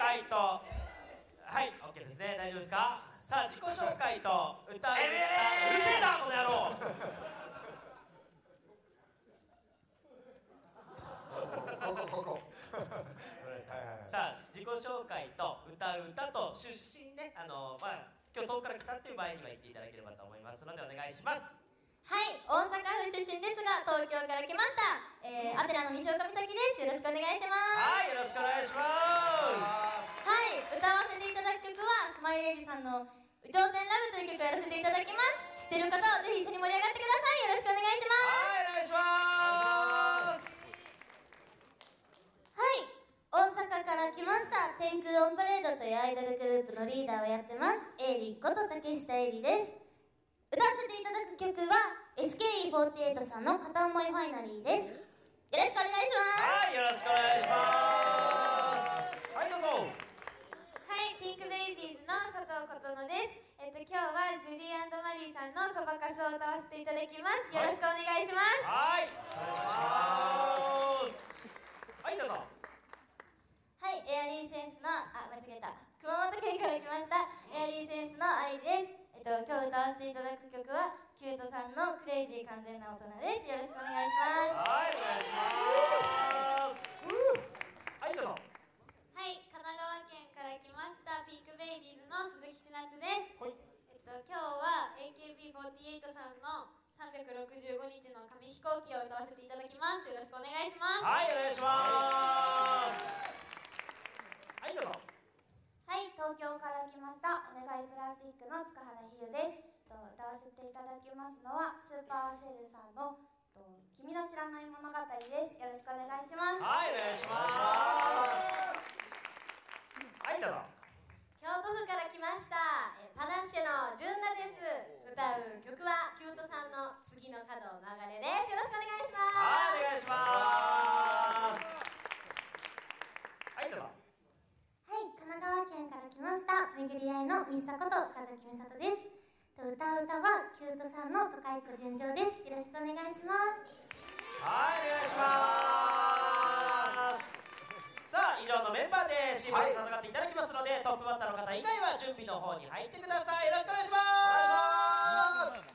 介と、はい、OK ですね、大丈夫ですか。さあ、自己紹介と歌う、うるせえな、この野郎。 こさあ、自己紹介と歌う歌と出身ね、今日遠くから来たっていう場合には言っていただければと思いますのでお願いします。 はい、大阪府出身ですが東京から来ました、アテナの西岡美咲です。よろしくお願いします。 はい、よろしくお願いします。 はい、歌わせていただく曲はスマイレージさんの「有頂天ラブ」という曲をやらせていただきます。知ってる方はぜひ一緒に盛り上がってください。よろしくお願いします。 はい、お願いします。 はい、大阪から来ました天空オンパレードというアイドルグループのリーダーをやってますエイリこと竹下絵里です。歌わせていただく曲は SKE48 さんの片思いファイナリーです。よろしくお願いします。 はい、よろしくお願いします。はい、どうぞ。 はい、ピンクベイビーズの佐藤琴乃です。今日はジュディ&マリーさんのそばかすを歌わせていただきます。よろしくお願いします。 はい、お願いします。はい、どうぞ。 はい、エアリーセンスの間違えた、熊本県から来ましたエアリーセンスの愛です。今日歌わせていただく曲はキュートさんのクレイジー完全な大人です。よろしくお願いします。 はい、お願いします。はい、どうぞ。 はい、神奈川県から来ましたピンクベイビーズの鈴木千夏です。 はい。 今日は AKB48 さんの365日の紙飛行機を歌わせていただきます。よろしくお願いします。 はい、お願いします。はい、どうぞ。 はい、東京から来ましたお願いプラスチックの塚原ひゆです。歌わせていただきますのはスーパーセルさんの君の知らない物語です。よろしくお願いします。 はい、お願いします。はい、どうぞ。 京都府から来ましたパナッシュの純奈です。歌う曲はキュートさんの次の角を流れです。よろしくお願いします。 はい、お願いします。はい、どうぞ。 はい、神奈川県から来ました巡り合いのミスタこと岡崎美里です。歌う歌はキュートさんの都会っ子純情です。よろしくお願いします。 はい、お願いします。さあ、以上のメンバーでチームで戦っていただきますので、トップバッターの方以外は準備の方に入ってください。よろしくお願いします。 お願いします。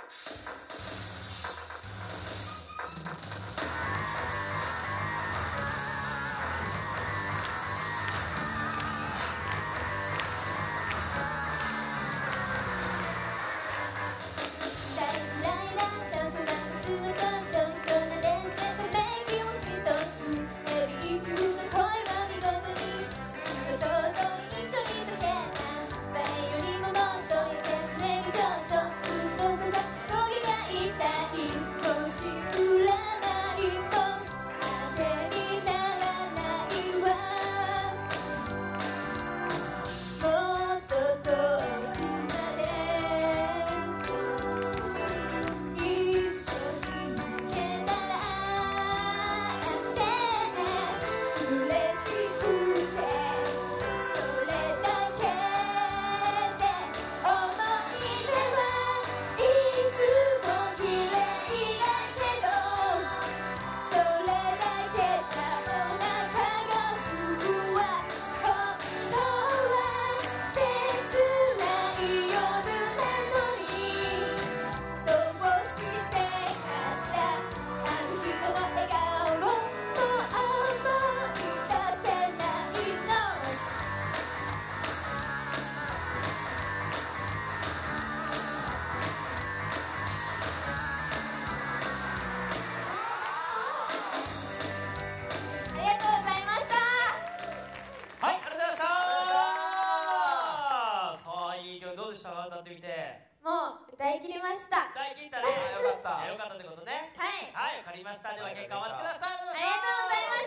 歌ってみて。 もう歌い切りました。 歌い切ったね。 よかった。 よかったってことね。 はい。 はい、わかりました。では結果お待ちください。 ありがとうございました。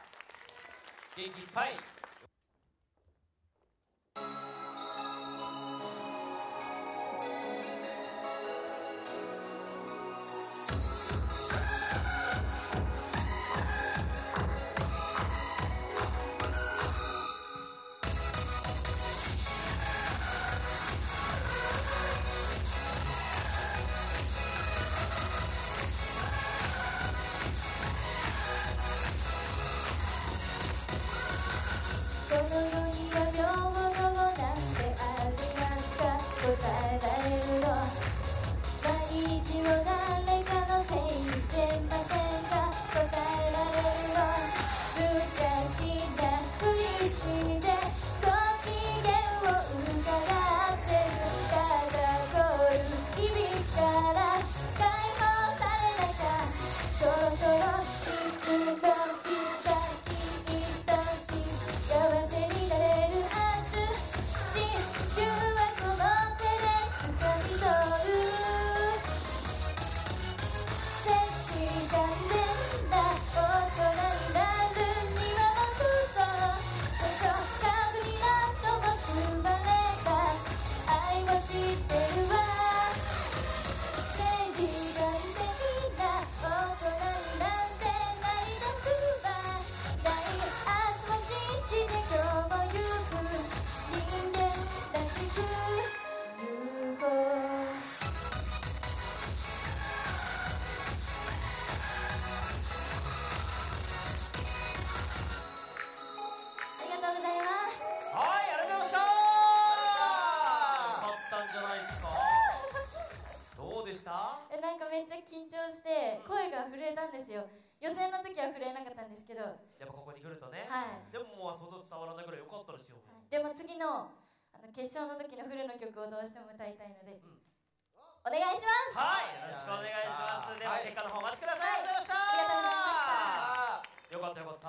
元気いっぱい。 この世には両物なんてありますか、答えられるの毎日を誰かのせいにしてませんか、答えられるの無邪気なふりしてご機嫌を伺ってる、ただこういう日々から解放されなきゃそろそろいつか幸せになれるはず、地球はこの手で掴み取る、接し残念な大人になるにはもっと図書館になとも生まれた愛も知ってるわ、正義感的な大人になんてなりたくはない、明日も信じて今日も行く、人間らしく行こう。ありがとうございます。 はい、ありがとうございました。よかったんじゃないですか。どうでした？ なんかめっちゃ緊張して声が震えたんですよ。予選の時は震えなかったんですけど、 やっぱここに来るとね。 はい。 でももうその伝わらないぐらい良かったですよ。 でも次の決勝の時のフルの曲をどうしても歌いたいので、お願いします。 はい、よろしくお願いします。では結果の方お待ちください。ありがとうございました。 ありがとうございました。 よかったよかった。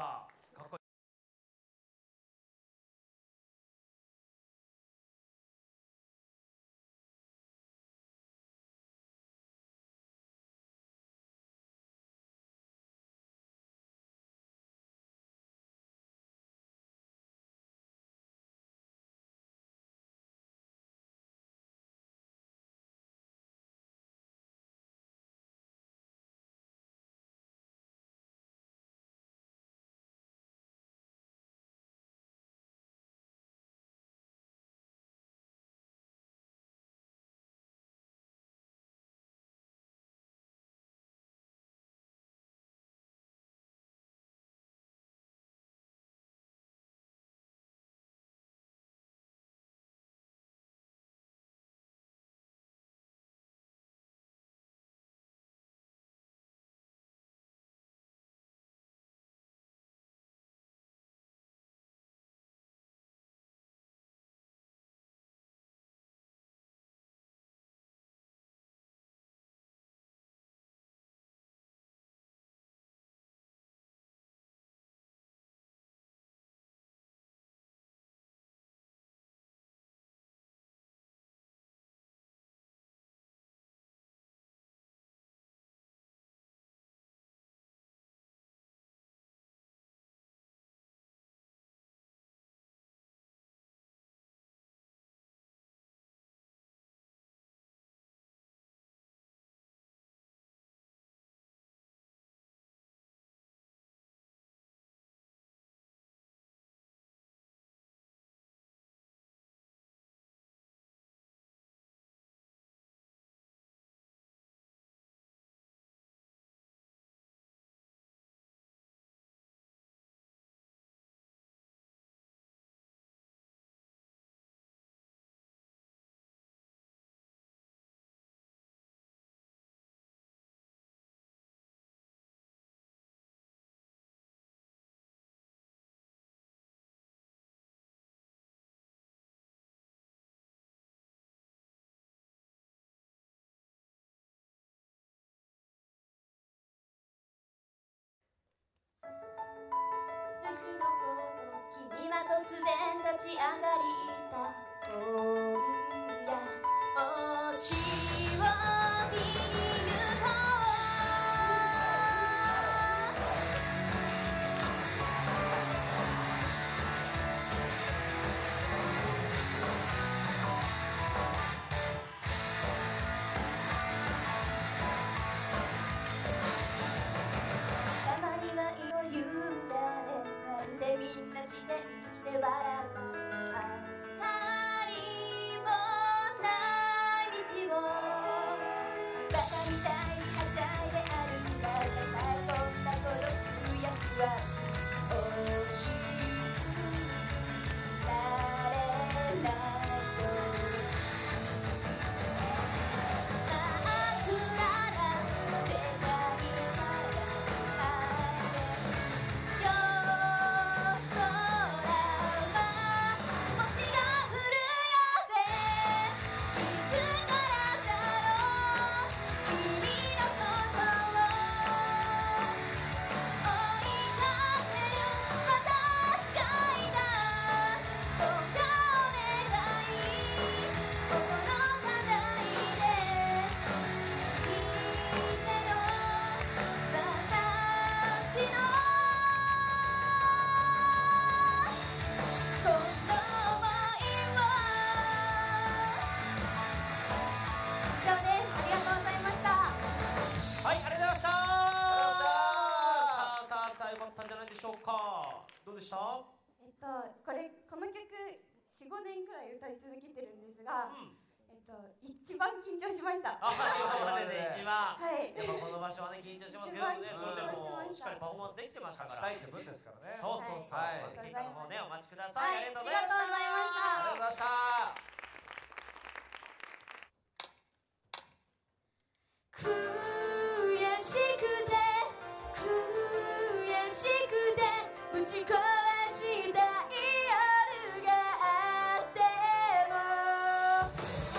突然立ち上がりた今夜星を見るとたまには色言うんだねなんでみんな視点で笑った当たりもない道をバカみたいにはしゃいで歩いただからこんな孤独や不安押しつぶされないと真っ暗な世界さがあって夜空は星が降るようでいつからだろう君のことを追いかける私がいたどうかお願いここの課題で聞いてよ私のこの想いを以上です。ありがとうございました。 はい、ありがとうございました。さあ、よかったんじゃないでしょうか。どうでした？ この曲4、5年くらい歌い続けてるんですが、一番緊張しました。 あ、今までで一番。 はいやっぱこの場所はね、緊張しますけどね、それでもしっかりパフォーマンスできてましたから。 したいって分ですからね。 そうそうそう。 はい結果の方ね、お待ちくださ。 はいい、 ありがとうございました。 ありがとうございました。 悔しくて悔しくてぶち壊したい夜があっても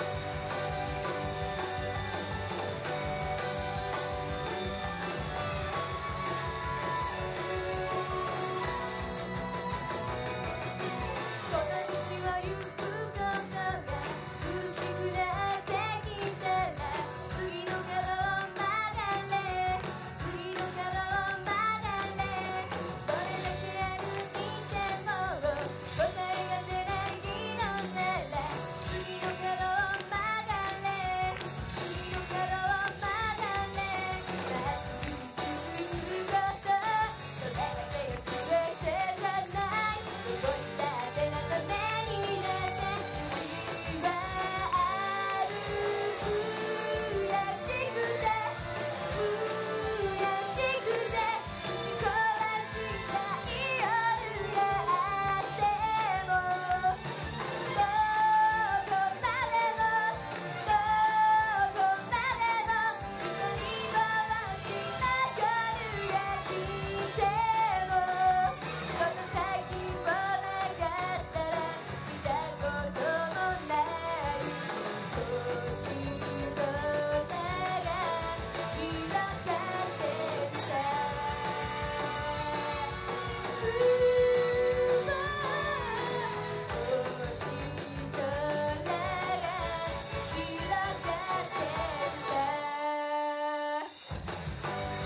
この道を行くことが苦しくなってきたら次の角を曲がれ次の角を曲がれどれだけ歩いても答えが出ないのなら次の角を曲がれ次の角を曲がれまっすぐ進むことそれだけが全てじゃないどこにだってのためになって道はある悔しくて悔しくて打ち壊したい夜があってもどこまでもどこまでも一人ぼっちの夜が来てもこの先をなかったら見たこともない星空が広がってるさ星空が広がってるさ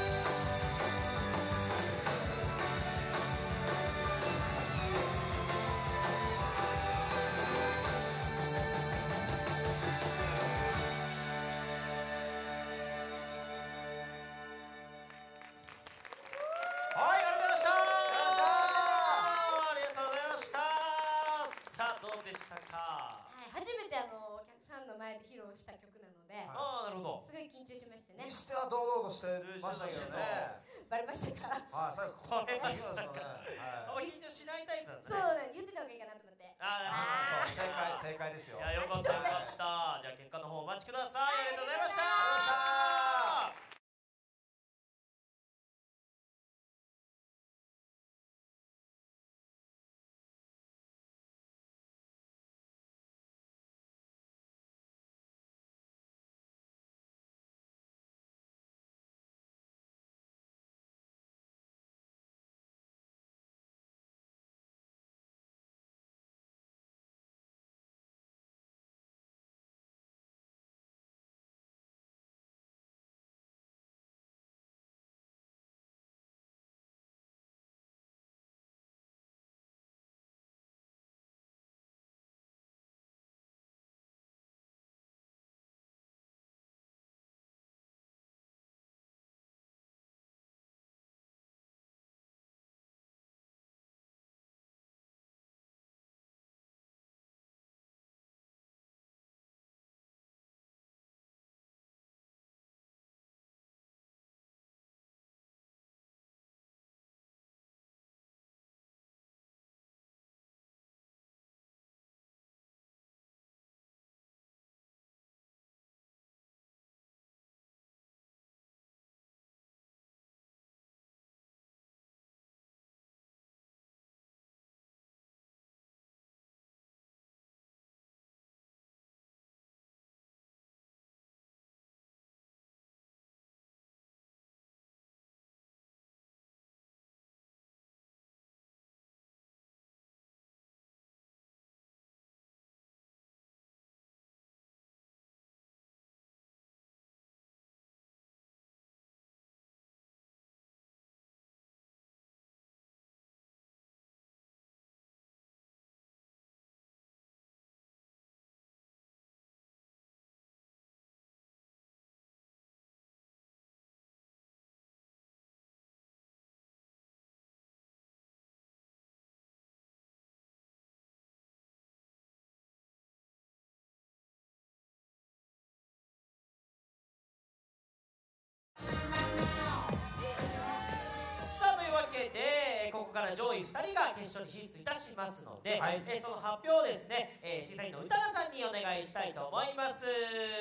はい、ありがとうございました。ありがとうございました。さあ、どうでしたか。 初めてお客さんの前で披露した曲なので、 ああ、なるほど。 すごい緊張しましたねに。しては堂々としてましたけどね。 バレましたか？ はい、最後これましたかあんまはい。 緊張しないタイプなんそだね。 うだね、言ってた方がいいかなと思って。 ああ、 そう、正解ですよ。 いや、よかった、よかった。じゃあ、結果の方お待ちください。ありがとうございました。 ありがとうございました。 ここから上位2人が決勝に進出いたしますので、 はいその発表をですね、審査員の歌田さんにお願いしたいと思います。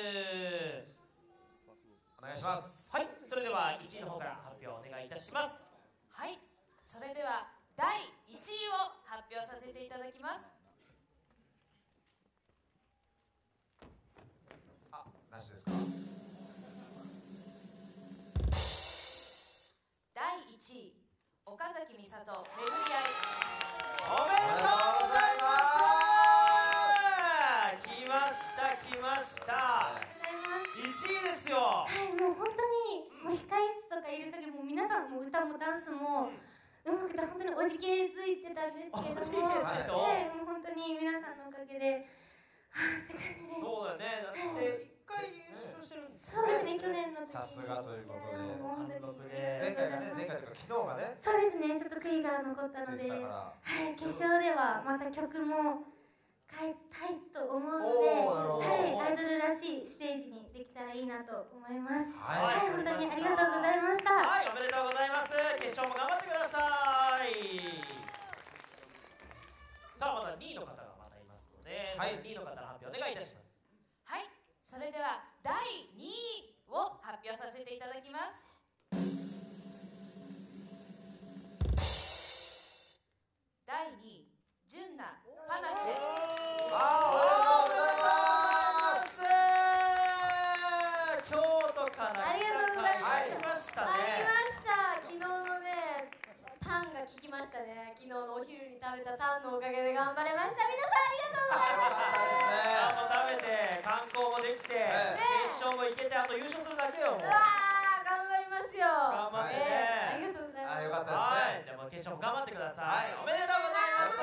お願いします。 はい、それでは1位の方から発表お願いいたします。 はい、それでは第1位を発表させていただきます。 あ、なしですか。 第1位、岡崎美里、巡り合い。 おめでとうございます。来ました来ました。1位ですよ。 はい、もう本当にもう控え室とかいる限りもう皆さんもう歌もダンスもうまくて本当におじけづいてたんですけども、はい、もう本当に皆さんのおかげでって感じです。 そうだね。だって1回優勝してるんですそうですね、去年の時にさすがということで。 もう本当に前回がね、前回というか昨日がね、 そうですね、ちょっと悔いが残ったので、 でしたはからい、決勝ではまた曲も変えたいと思うのおー、なるほど。 で、はい、アイドルらしいステージにできたらいいなと思います。 ははい、本当にありがとうございました。 はい、おめでとうございます。決勝も頑張ってください。さあ、まだ2位の方がまたいますので、 はい 2位の方の発表お願いいたします。 はい、それでは第2位を発表させていただきます。第2位、純奈パナシェ。 あー、おめでとうございます。 京都からありがとうございます来ましたありね。 ました。昨日のね、タンが効きましたね。昨日のお昼に食べたタンのおかげで頑張れました。皆さんありがとうございます。 タンも食べて、観光もできて、決勝も行けて、あと優勝するだけよ。もううわー、頑張りますよ。 頑張ってね。 ありがとうございます。 あ、よかったはい、じゃあもう決勝も頑張ってください。 はいおめでとうございます。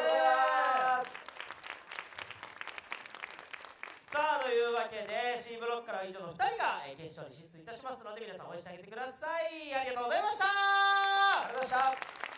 さあ、というわけで C ブロックからは以上の2人が決勝に進出いたしますので、皆さん応援してあげてください。ありがとうございました。 ありがとうございました。